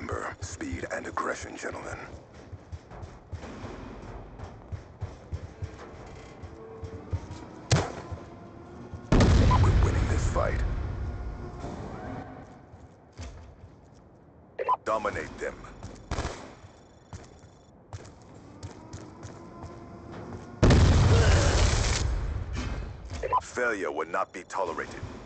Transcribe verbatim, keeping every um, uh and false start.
Remember, speed and aggression, gentlemen. We're winning this fight. Dominate them. Failure would not be tolerated.